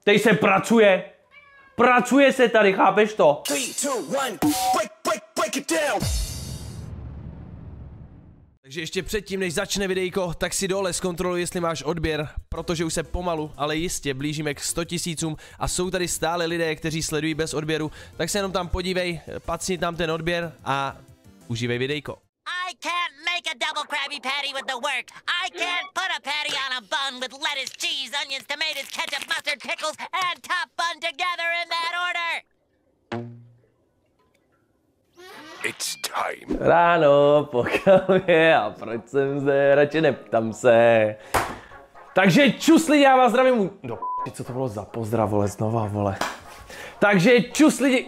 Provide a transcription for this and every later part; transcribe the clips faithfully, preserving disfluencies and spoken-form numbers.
Tady se pracuje. Pracuje se tady, chápeš to? Three, two, one, break, break, break it down. Takže ještě předtím, než začne videjko, tak si dole zkontroluj, jestli máš odběr, protože už se pomalu, ale jistě blížíme k sto tisícům a jsou tady stále lidé, kteří sledují bez odběru, tak se jenom tam podívej, pacni tam ten odběr a užívej videjko. I can't make a double Krabby Patty with the work. I can't put a patty on a bun with lettuce, cheese, onions, tomatoes, ketchup, mustard, pickles, and top bun together in that order. It's time. Ráno, po kávě a proč jsem zde, radši neptám se. Takže čus lidi, já vás zdravím. No co to bylo za pozdrav, vole, znova, vole. Takže čus lidi.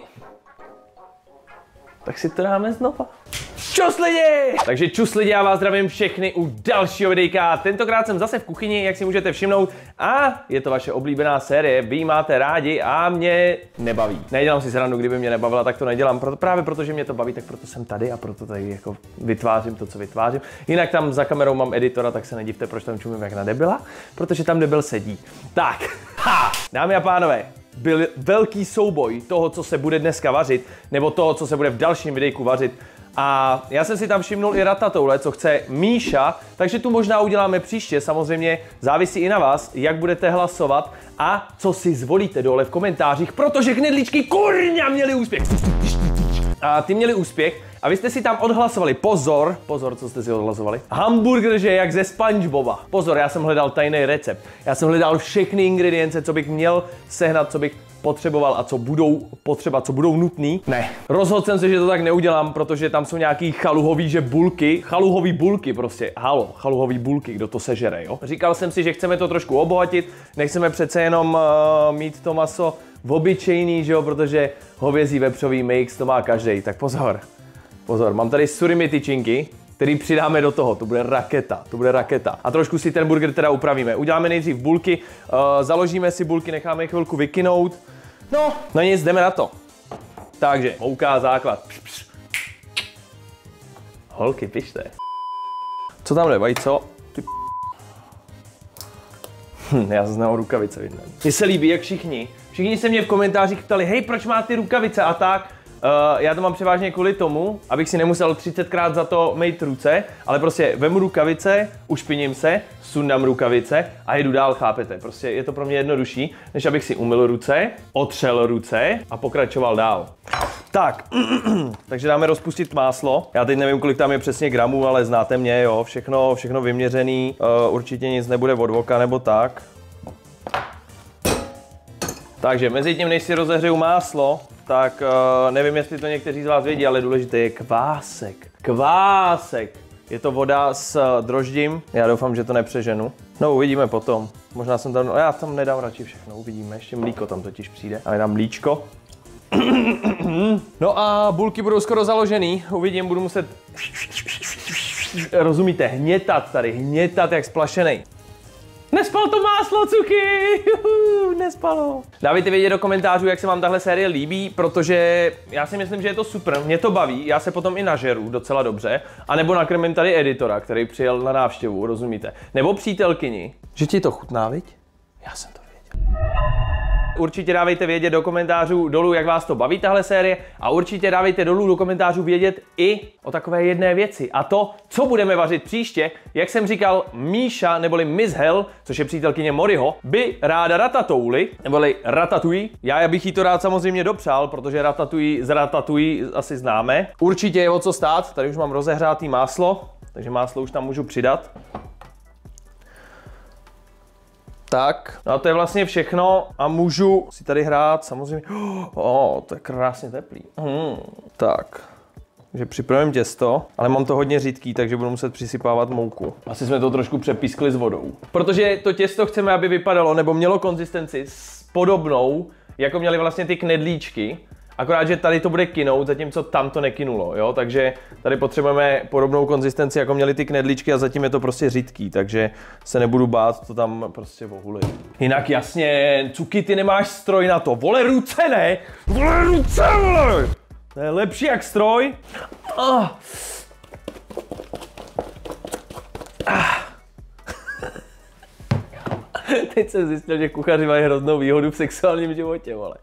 Tak si to dáme znova. Čus lidi! Takže čus lidi, já vás zdravím všechny u dalšího videjka. Tentokrát jsem zase v kuchyni, jak si můžete všimnout. A je to vaše oblíbená série, vy ji máte rádi a mě nebaví. Nedělám si srandu, kdyby mě nebavila, tak to nedělám. Proto, právě protože mě to baví, tak proto jsem tady a proto tady jako vytvářím to, co vytvářím. Jinak tam za kamerou mám editora, tak se nedivte, proč tam čumím jak na debila. Protože tam debil sedí. Tak, ha! Dámy a pánové, byl velký souboj toho, co se bude dneska vařit, nebo toho, co se bude v dalším videjku vařit. A já jsem si tam všimnul i ratatouille, co chce Míša, takže tu možná uděláme příště, samozřejmě závisí i na vás, jak budete hlasovat a co si zvolíte dole v komentářích, protože knedlíčky kurňa měli úspěch. A ty měli úspěch a vy jste si tam odhlasovali, pozor, pozor, co jste si odhlasovali, hamburger, že jak ze SpongeBoba. Pozor, já jsem hledal tajný recept, já jsem hledal všechny ingredience, co bych měl sehnat, co bych potřeboval a co budou potřeba, co budou nutný. Ne. Rozhodl jsem se, že to tak neudělám, protože tam jsou nějaký chaluhový, že bulky, chaluhový bulky prostě, halo, chaluhový bulky, kdo to sežere, jo? Říkal jsem si, že chceme to trošku obohatit, nechceme přece jenom uh, mít to maso v obyčejný, že jo, protože hovězí vepřový mix to má každej, tak pozor. Pozor, mám tady surimi tyčinky, který přidáme do toho, to bude raketa, to bude raketa. A trošku si ten burger teda upravíme. Uděláme nejdřív bulky, uh, založíme si bulky, necháme je chvilku vykynout. No, no nic, jdeme na to. Takže, mouka, základ. Pš, pš. Holky, pište. Co tam jde, vajco? Ty... Hm, já znám rukavice, vidím. Mně se líbí, jak všichni. Všichni se mě v komentářích ptali, hej, proč má ty rukavice a tak. Uh, já to mám převážně kvůli tomu, abych si nemusel třicetkrát za to mít ruce, ale prostě vemu rukavice, ušpiním se, sundám rukavice a jdu dál, chápete. Prostě je to pro mě jednodušší, než abych si umyl ruce, otřel ruce a pokračoval dál. Tak, takže dáme rozpustit máslo. Já teď nevím, kolik tam je přesně gramů, ale znáte mě, jo, všechno, všechno vyměřený, uh, určitě nic nebude od voka nebo tak. Takže mezi tím, než si rozehřeju máslo, tak uh, nevím, jestli to někteří z vás vědí, ale důležité je kvásek. Kvásek! Je to voda s uh, droždím. Já doufám, že to nepřeženu. No, uvidíme potom. Možná jsem tam... No, já tam nedám radši všechno, uvidíme. Ještě mlíko tam totiž přijde. Ale dám mlíčko. No a bulky budou skoro založený. Uvidím, budu muset... Rozumíte, hnětat tady, hnětat jak splašenej. Nespalo to máslo, cuky! Juhu, nespalo. Dávejte vědět do komentářů, jak se vám tahle série líbí, protože já si myslím, že je to super, mě to baví, já se potom i nažeru docela dobře, anebo nakrmím tady editora, který přijel na návštěvu, rozumíte? Nebo přítelkyni. Že ti to chutná, viď? Já jsem to věděl. Určitě dávejte vědět do komentářů dolů, jak vás to baví tahle série a určitě dávejte dolů do komentářů vědět i o takové jedné věci a to, co budeme vařit příště. Jak jsem říkal, Míša neboli Miss Hell, což je přítelkyně Moriho, by ráda ratatouille, neboli ratatouille. Já bych jí to rád samozřejmě dopřál, protože ratatouille z ratatouille asi známe. Určitě je o co stát, tady už mám rozehřátý máslo, takže máslo už tam můžu přidat. Tak, no a to je vlastně všechno a můžu si tady hrát samozřejmě, oh, to je krásně teplý. Hmm, tak, takže připravím těsto, ale mám to hodně řídký, takže budu muset přisypávat mouku. Asi jsme to trošku přepískli s vodou. Protože to těsto chceme, aby vypadalo, nebo mělo konzistenci podobnou, jako měly vlastně ty knedlíčky. Akorát, že tady to bude kynout, zatímco tam to nekynulo, jo? Takže tady potřebujeme podobnou konzistenci, jako měly ty knedlíčky a zatím je to prostě řídký, takže se nebudu bát to tam prostě ohulit. Jinak jasně, cuky, ty nemáš stroj na to, vole ruce ne, vole ruce, vole! To je lepší jak stroj. Ah. Ah. Teď jsem zjistil, že kuchaři mají hroznou výhodu v sexuálním životě, vole.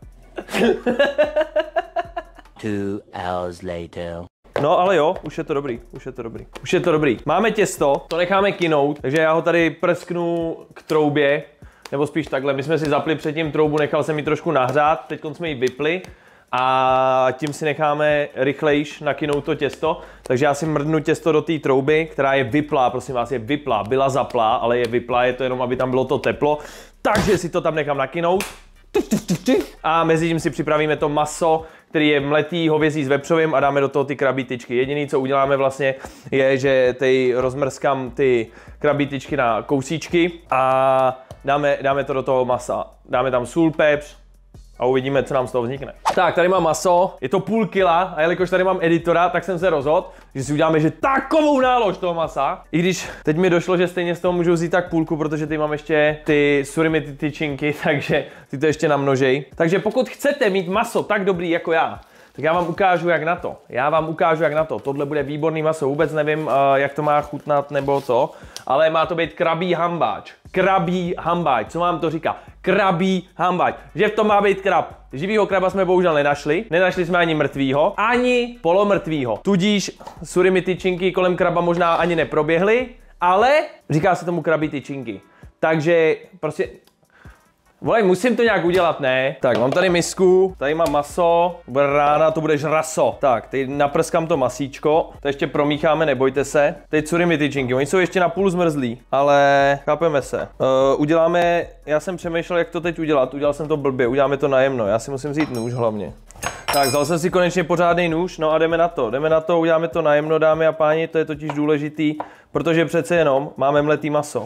Two hours later. No ale jo, už je to dobrý, už je to dobrý. Už je to dobrý. Máme těsto, to necháme kynout, takže já ho tady prsknu k troubě, nebo spíš takhle. My jsme si zapli předtím troubu, nechal jsem ji trošku nahřát, teď jsme ji vypli a tím si necháme rychlejš nakynout to těsto. Takže já si mrdnu těsto do té trouby, která je vyplá, prosím vás, je vyplá, byla zaplá, ale je vyplá, je to jenom, aby tam bylo to teplo. Takže si to tam nechám nakynout. A mezi tím si připravíme to maso, který je mletý hovězí s vepřovým a dáme do toho ty krabí tyčky. Jediné, co uděláme vlastně, je, že tady rozmrskám ty krabí tyčky na kousíčky a dáme, dáme to do toho masa. Dáme tam sůl, pepř a uvidíme, co nám z toho vznikne. Tak, tady mám maso, je to půl kila a jelikož tady mám editora, tak jsem se rozhodl, že si uděláme, že takovou nálož toho masa. I když teď mi došlo, že stejně z toho můžu vzít tak půlku, protože ty mám ještě ty surimi ty tyčinky, takže ty to ještě namnožej. Takže pokud chcete mít maso tak dobrý jako já, tak já vám ukážu, jak na to. Já vám ukážu, jak na to. Tohle bude výborný maso, vůbec nevím, jak to má chutnat nebo to, ale má to být krabí hambáč. Krabí hambáč, co vám to říká? Krabí hambáč, že v tom má být krab. Živýho kraba jsme bohužel nenašli, nenašli jsme ani mrtvýho, ani polomrtvýho. Tudíž surimi tyčinky kolem kraba možná ani neproběhly, ale říká se tomu krabí tyčinky. Takže prostě... Volej, musím to nějak udělat, ne? Tak, mám tady misku, tady mám maso, bude rána, to bude žraso. Tak, teď naprskám to masíčko, to ještě promícháme, nebojte se. Teď surimi tyčinky, oni jsou ještě na půl zmrzlí, ale chápeme se. Uh, uděláme, já jsem přemýšlel, jak to teď udělat, udělal jsem to blbě, uděláme to najemno, já si musím vzít nůž hlavně. Tak, vzal jsem si konečně pořádný nůž, no a jdeme na to, jdeme na to, uděláme to najemno, dámy a páni, to je totiž důležitý, protože přece jenom máme mletý maso.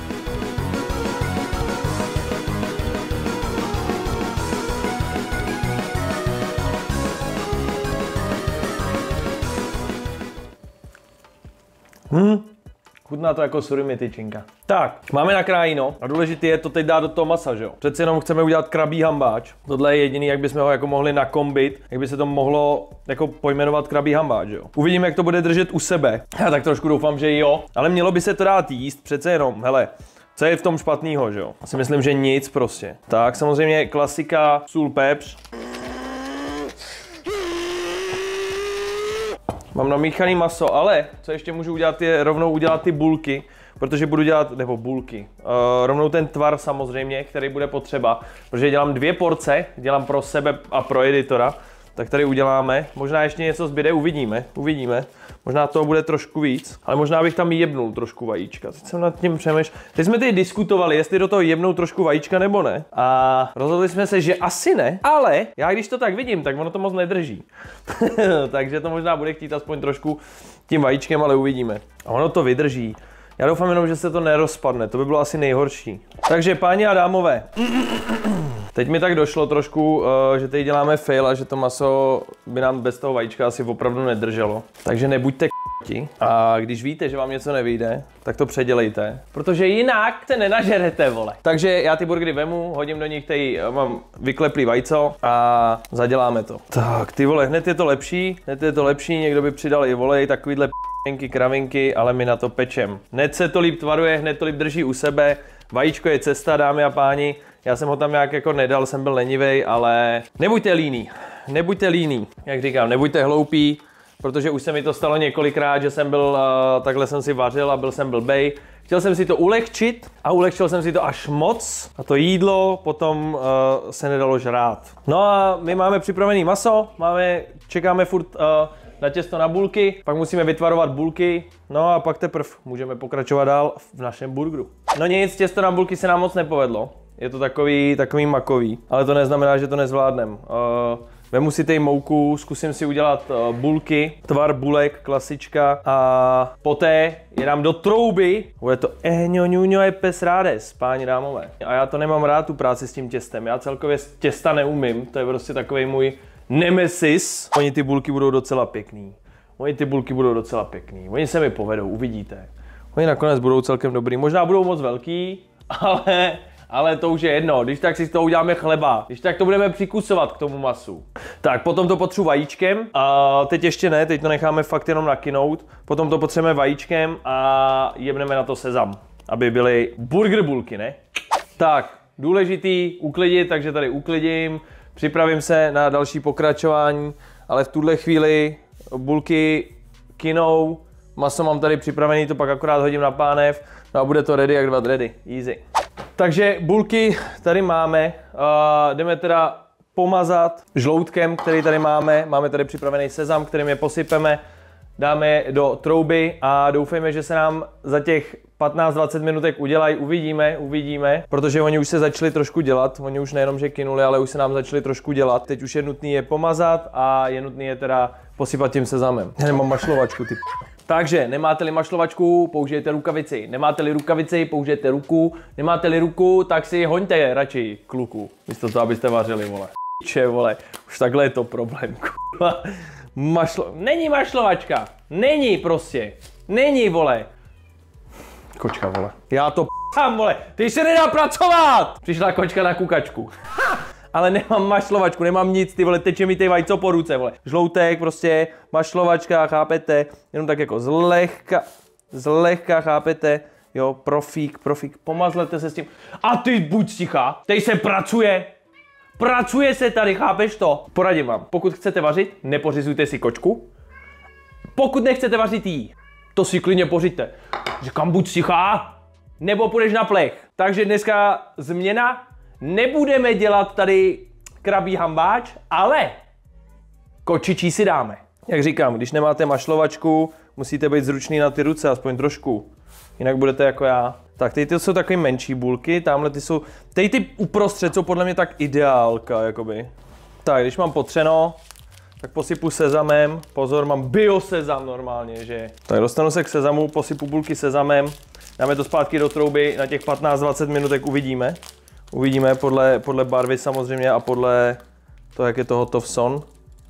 Hmm, chutná to jako surimi tyčinka. Tak, máme nakrájíno a důležité je to teď dát do toho masa, že jo? Přece jenom chceme udělat krabí hambáč. Tohle je jediný, jak bychom ho jako mohli nakombit, jak by se to mohlo jako pojmenovat krabí hambáč, jo? Uvidíme, jak to bude držet u sebe. Já tak trošku doufám, že jo, ale mělo by se to dát jíst, přece jenom, hele. Co je v tom špatného, že jo? Já si myslím, že nic prostě. Tak, samozřejmě klasika, sůl, pepř. Mám namíchaný maso, ale co ještě můžu udělat je rovnou udělat ty bulky, protože budu dělat, nebo bulky, uh, rovnou ten tvar samozřejmě, který bude potřeba, protože dělám dvě porce, dělám pro sebe a pro editora, tak tady uděláme, možná ještě něco zbyde, uvidíme, uvidíme, možná toho bude trošku víc, ale možná bych tam jebnul trošku vajíčka, teď jsem nad tím přemýšlel, teď jsme tady diskutovali, jestli do toho jebnou trošku vajíčka nebo ne a rozhodli jsme se, že asi ne, ale já když to tak vidím, tak ono to moc nedrží, takže to možná bude chtít aspoň trošku tím vajíčkem, ale uvidíme a ono to vydrží. Já doufám jenom, že se to nerozpadne, to by bylo asi nejhorší. Takže páni a dámové, teď mi tak došlo trošku, že tady děláme fail a že to maso by nám bez toho vajíčka asi opravdu nedrželo. Takže nebuďte k***ti a když víte, že vám něco nevyjde, tak to předělejte, protože jinak se nenažerete, vole. Takže já ty burgery vemu, hodím do nich tady, mám vykleplý vajco a zaděláme to. Tak ty vole, hned je to lepší, hned je to lepší, někdo by přidal i volej, takovýhle p***inky, kravinky, ale my na to pečem. Hned se to líp tvaruje, hned to líp drží u sebe, vajíčko je cesta, dámy a páni. Já jsem ho tam nějak jako nedal, jsem byl lenivej, ale nebuďte líní, nebuďte líní, jak říkám, nebuďte hloupí, protože už se mi to stalo několikrát, že jsem byl, uh, takhle jsem si vařil a byl jsem blbej. Chtěl jsem si to ulehčit a ulehčil jsem si to až moc a to jídlo potom uh, se nedalo žrát. No a my máme připravený maso, máme, čekáme furt uh, na těsto na bulky, pak musíme vytvarovat bulky, no a pak teprve můžeme pokračovat dál v našem burgeru. No nic, těsto na bulky se nám moc nepovedlo. Je to takový, takový makový, ale to neznamená, že to nezvládnem. Uh, vemu si tej mouku, zkusím si udělat uh, bulky, tvar bulek, klasička a poté je dám do trouby. Bude to eňo ňuňo e pesrades, páni dámové. A já to nemám rád, tu práci s tím těstem, já celkově těsta neumím, to je prostě takový můj nemesis. Oni ty bulky budou docela pěkný. Oni ty bulky budou docela pěkný. Oni se mi povedou, uvidíte. Oni nakonec budou celkem dobrý. Možná budou moc velký, ale... Ale to už je jedno, když tak si z toho uděláme chleba, když tak to budeme přikusovat k tomu masu. Tak, potom to potřebuji vajíčkem, a teď ještě ne, teď to necháme fakt jenom nakynout. Potom to potřebujeme vajíčkem a jebneme na to sezam, aby byly burger bulky, ne? Tak, důležitý uklidit, takže tady uklidím, připravím se na další pokračování, ale v tuhle chvíli bulky kinou, maso mám tady připravený, to pak akorát hodím na pánev, no a bude to ready jak dva ready, easy. Takže bulky tady máme, uh, jdeme teda pomazat žloutkem, který tady máme, máme tady připravený sezam, kterým je posypeme, dáme je do trouby a doufejme, že se nám za těch patnáct dvacet minutek udělají, uvidíme, uvidíme, protože oni už se začali trošku dělat, oni už nejenom, že kynuli, ale už se nám začali trošku dělat. Teď už je nutný je pomazat a je nutný je teda posypat tím sezamem. Já nemám mašlovačku, ty. Takže nemáte-li mašlovačku, použijete rukavici. Nemáte-li rukavici, použijete ruku. Nemáte-li ruku, tak si hoňte radši kluku. Místo toho, abyste vařili, vole. Če, vole, už takhle je to problém, kurva. Mašlo... Není mašlovačka. Není prostě. Není, vole. Kočka, vole. Já to p***am, vole. Ty se nedá pracovat. Přišla kočka na kukačku. Ha! Ale nemám mašlovačku, nemám nic, ty vole, teče mi ty vajco po ruce, vole. Žloutek, prostě, mašlovačka, chápete? Jenom tak jako zlehka, zlehka, chápete? Jo, profík, profík, pomazlete se s tím. A ty buď ticha, teď se pracuje. Pracuje se tady, chápeš to? Poradím vám, pokud chcete vařit, nepořizujte si kočku. Pokud nechcete vařit jí, to si klidně pořiďte. Říkám, buď tichá, nebo půjdeš na plech. Takže dneska změna. Nebudeme dělat tady krabí hambáč, ale kočičí si dáme. Jak říkám, když nemáte mašlovačku, musíte být zručný na ty ruce, aspoň trošku. Jinak budete jako já. Tak tady ty jsou takové menší bulky, tamhle ty jsou, tady ty uprostřed jsou podle mě tak ideálka, jakoby. Tak, když mám potřeno, tak posypu sezamem. Pozor, mám biosezam normálně, že? Tak dostanu se k sezamu, posypu bulky sezamem, dáme to zpátky do trouby, na těch patnáct dvacet minutek uvidíme. Uvidíme podle, podle barvy samozřejmě a podle toho, jak je to hotov son.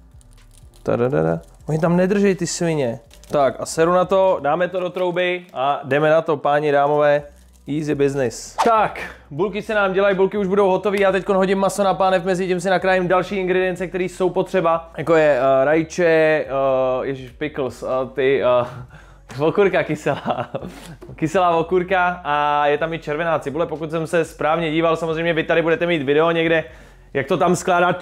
Tadadada. Oni tam nedrží ty svině. Tak a seru na to, dáme to do trouby a jdeme na to, páni, dámové. Easy business. Tak, bulky se nám dělají, bulky už budou hotové. Já teď hodím maso na pánev, mezi tím si nakrájím další ingredience, které jsou potřeba. Jako je uh, rajče, uh, ježiš, pickles, uh, ty... Uh, Okurka kyselá, kyselá okurka a je tam i červená cibule, pokud jsem se správně díval, samozřejmě vy tady budete mít video někde, jak to tam skládá.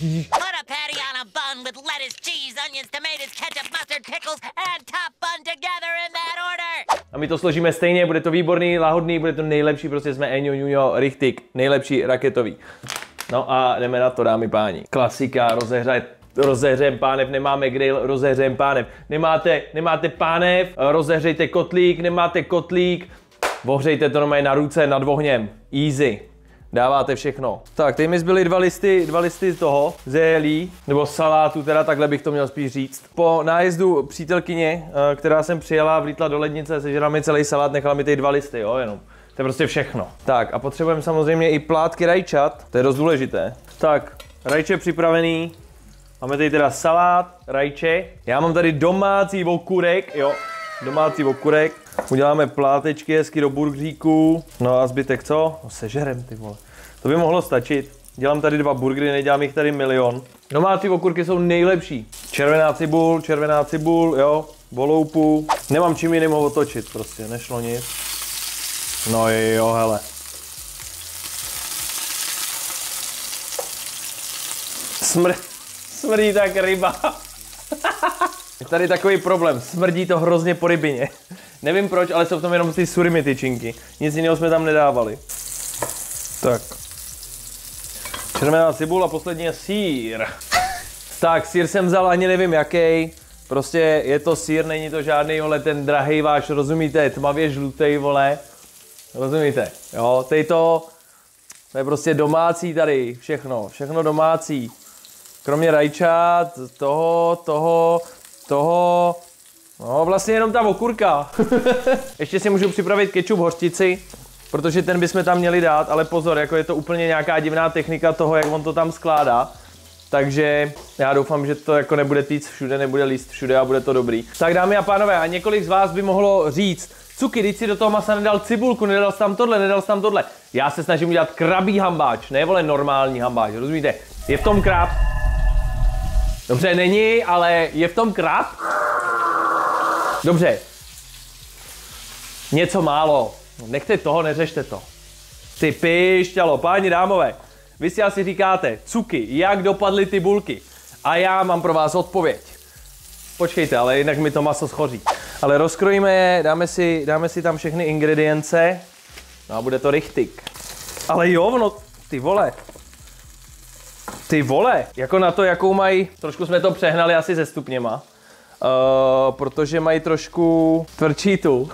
A my to složíme stejně, bude to výborný, lahodný, bude to nejlepší, prostě jsme Eňo, Juňo, Richtig, nejlepší raketový. No a jdeme na to, dámy páni. Klasika, rozehřát. Rozehřejem pánev, nemáme grill, rozehřejem pánev. Nemáte, nemáte pánev, rozehřejte kotlík, nemáte kotlík, ohřejte to normálně na ruce nad ohněm. Easy. Dáváte všechno. Tak, teď mi zbyly dva listy, dva listy toho, zelí, nebo salátu, teda takhle bych to měl spíš říct. Po nájezdu přítelkyně, která jsem přijela, vlítla do lednice, sežrala mi celý salát, nechala mi ty dva listy, jo, jenom. To je prostě všechno. Tak, a potřebujeme samozřejmě i plátky rajčat, to je dost důležité. Tak, rajče připravený. Máme tady teda salát, rajče. Já mám tady domácí okurek, jo, domácí okurek. Uděláme plátečky hezky do burgeríku. No a zbytek co? No sežerem, ty vole. To by mohlo stačit. Dělám tady dva burgery, nedělám jich tady milion. Domácí okurky jsou nejlepší. Červená cibul, červená cibul, jo, voloupu. Nemám čím jiným ho otočit, prostě, nešlo nic. No jo, hele. Smr... Smrdí tak ryba. Je tady takový problém, smrdí to hrozně po rybině. Nevím proč, ale jsou v tom jenom ty surimi tyčinky. Nic jiného jsme tam nedávali. Tak. Červená cibul a poslední je sýr. Tak, sýr jsem vzal, ani nevím jaký. Prostě je to sýr, není to žádný, vole, ten drahej váš, rozumíte, tmavě žlutej, vole. Rozumíte, jo, tady to, to je prostě domácí tady, všechno, všechno domácí. Kromě rajčat, toho, toho, toho, no vlastně jenom ta okurka. Ještě si můžu připravit kečup hořčici, protože ten bychom tam měli dát, ale pozor, jako je to úplně nějaká divná technika toho, jak on to tam skládá. Takže já doufám, že to jako nebude týc všude, nebude líst všude a bude to dobrý. Tak dámy a pánové, a několik z vás by mohlo říct, Cuky, když si do toho masa nedal cibulku, nedal jsi tam tohle, nedal jsi tam tohle. Já se snažím udělat krabí hambáč, ne vole normální hambáč, rozumíte? Je v tom krab. Dobře, není, ale je v tom krab. Dobře. Něco málo. Nechte toho, neřešte to. Ty pišťalo, páni dámové, vy si asi říkáte, cuky, jak dopadly ty bulky? A já mám pro vás odpověď. Počkejte, ale jinak mi to maso schoří. Ale rozkrojíme je, dáme si, dáme si tam všechny ingredience. No a bude to richtig. Ale jo, no, ty vole. Ty vole, jako na to, jakou mají, trošku jsme to přehnali asi se stupněma. Uh, protože mají trošku tvrdší tu.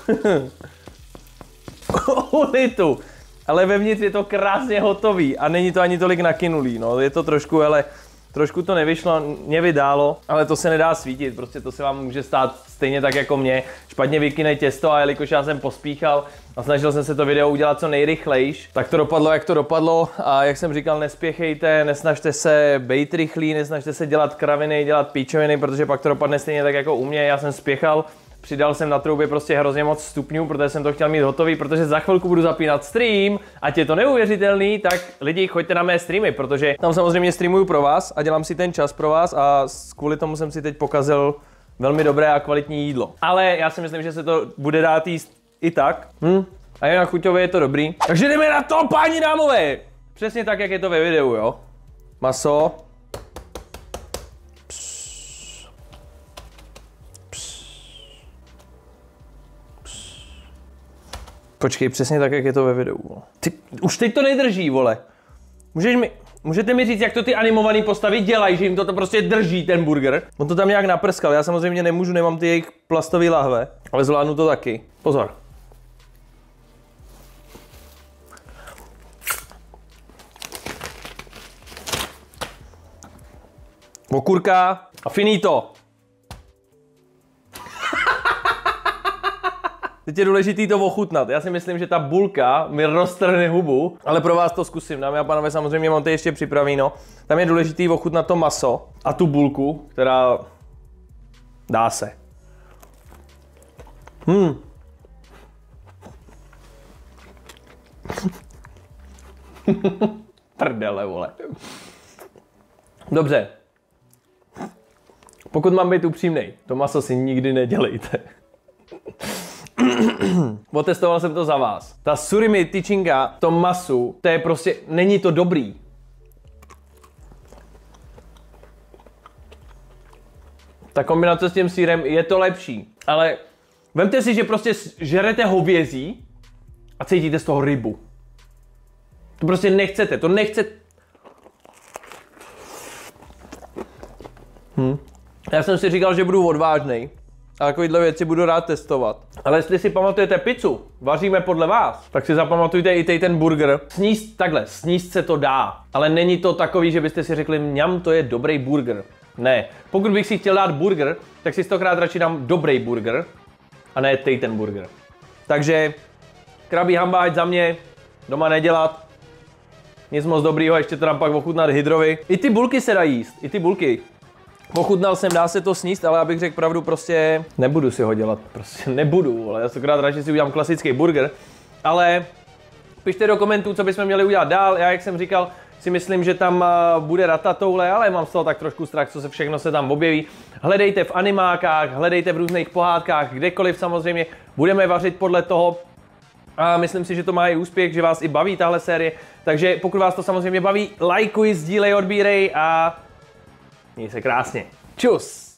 Unitu. Ale vevnitř je to krásně hotový a není to ani tolik nakynulý, no, je to trošku, hele, trošku to nevyšlo, mě vydálo, ale to se nedá svítit, prostě to se vám může stát stejně tak jako mě. Špatně vykyne těsto a jelikož já jsem pospíchal a snažil jsem se to video udělat co nejrychlejš, tak to dopadlo, jak to dopadlo a jak jsem říkal, nespěchejte, nesnažte se bejt rychlý, nesnažte se dělat kraviny, dělat píčoviny, protože pak to dopadne stejně tak jako u mě, já jsem spěchal. Přidal jsem na troubě prostě hrozně moc stupňů, protože jsem to chtěl mít hotový, protože za chvilku budu zapínat stream, ať je to neuvěřitelný, tak lidi choďte na mé streamy, protože tam samozřejmě streamuju pro vás a dělám si ten čas pro vás a kvůli tomu jsem si teď pokazil velmi dobré a kvalitní jídlo. Ale já si myslím, že se to bude dát jíst i tak. Hm? A jinak chuťově je to dobrý. Takže jdeme na to, páni dámové! Přesně tak, jak je to ve videu, jo? Maso. Počkej, přesně tak, jak je to ve videu. Ty, už teď to nedrží, vole. Můžeš mi, můžete mi říct, jak to ty animované postavy dělají, že jim to, to prostě drží, ten burger? On to tam nějak naprskal, já samozřejmě nemůžu, nemám ty jejich plastové lahve, ale zvládnu to taky. Pozor. Okurka a finito. Teď je důležitý to ochutnat. Já si myslím, že ta bulka mi roztrhne hubu, ale pro vás to zkusím. Dámy a pánové, samozřejmě mám to ještě připravíno. Tam je důležitý ochutnat to maso a tu bulku, která dá se. Hmm. Prdele, vole. Dobře. Pokud mám být upřímnej, to maso si nikdy nedělejte. Otestoval jsem to za vás. Ta surimi tyčinka v tom masu, to je prostě, není to dobrý. Ta kombinace s tím sýrem je to lepší. Ale vemte si, že prostě žerete hovězí a cítíte z toho rybu. To prostě nechcete, to nechcete. Hm. Já jsem si říkal, že budu odvážnej. A takovýhle věci budu rád testovat. Ale jestli si pamatujete pizzu, vaříme podle vás, tak si zapamatujte i ten burger. Sníst takhle, sníst se to dá, ale není to takový, že byste si řekli, mňam, to je dobrý burger. Ne, pokud bych si chtěl dát burger, tak si stokrát radši dám dobrý burger a ne ten burger. Takže krabí hambáč za mě, doma nedělat, nic moc dobrýho, ještě to dám pak ochutnat hydrovi. I ty bulky se dají jíst, i ty bulky. Ochutnal jsem, dá se to sníst, ale abych řekl pravdu, prostě nebudu si ho dělat, prostě nebudu, ale já stokrát radši si udělám klasický burger, ale pište do komentů, co bychom měli udělat dál. Já, jak jsem říkal, si myslím, že tam bude ratatoulle, ale mám z toho tak trošku strach, co se všechno se tam objeví. Hledejte v animákách, hledejte v různých pohádkách, kdekoliv samozřejmě, budeme vařit podle toho. A myslím si, že to má i úspěch, že vás i baví tahle série, takže pokud vás to samozřejmě baví, lajkuj, sdílej, odbírej a měj se krásně. Čus!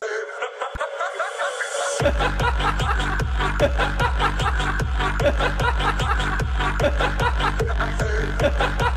Ha ha ha ha!